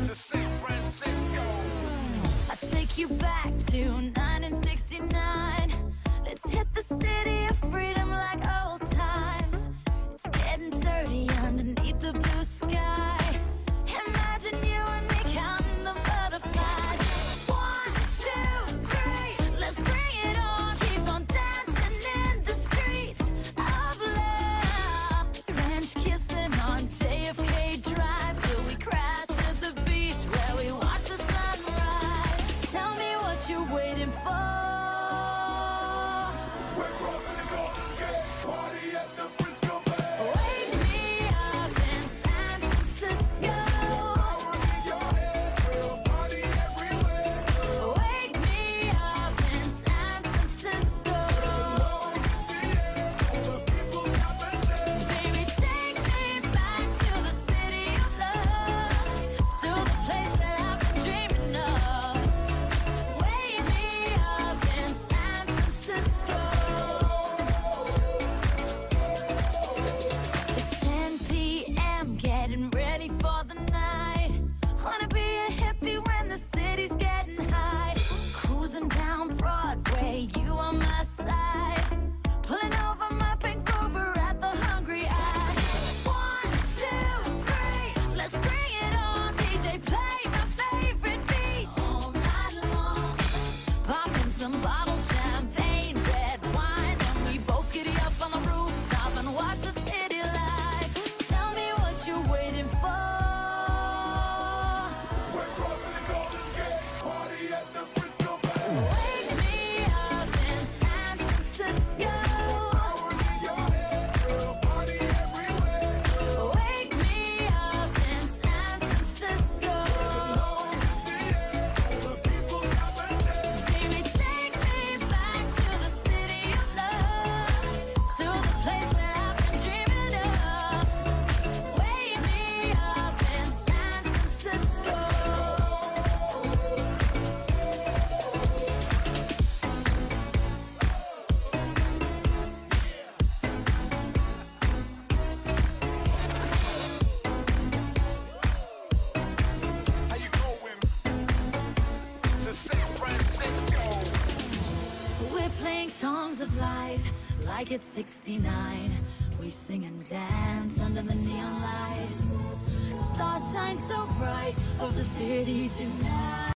to San Francisco. I take you back to 1969. Let's hit the city of freedom like old times. It's getting dirty underneath the blue sky. Imagine you and me counting the butterflies. 1, 2, 3, let's bring it on. Keep on dancing in the streets of love. French kissing on JFK Drive till we crash at the beach where we watch the sunrise. Tell me what you're waiting for. We're crossing the Golden Gate, party at the Frisco Bay. Wake me up in San Francisco. Power in your head, girl, party everywhere. Wake me up in San Francisco. Love is in the air, all the people got business. Baby, take me back to the city of love, to the place that I've been dreaming of. Wake me up in San Francisco. It's 10 p.m., getting ready for the night. Wanna be a hippie when the city's getting high. Cruising down Broadway, you on my side. Pulling over my pink Rover at the Hungry Eye. 1, 2, 3, let's bring it on. DJ, play my favorite beats all night long. Popping some bottle champagne, red wine, and we both giddy up on the rooftop and watch the city light. Tell me what you're waiting for. We're crossing the Golden Gate, party at the Frisco Bay. Wake me up in San Francisco. Power in your head, girl, party everywhere. Wake me up in San Francisco. Love is in the air, all the people got business. Baby, take me back to the city of love, to the place that I've been dreaming of. Wake me up in San Francisco. How you going to San Francisco? We're playing songs of life like it's 69. We sing and dance under the neon lights. Stars shine so bright over the city tonight.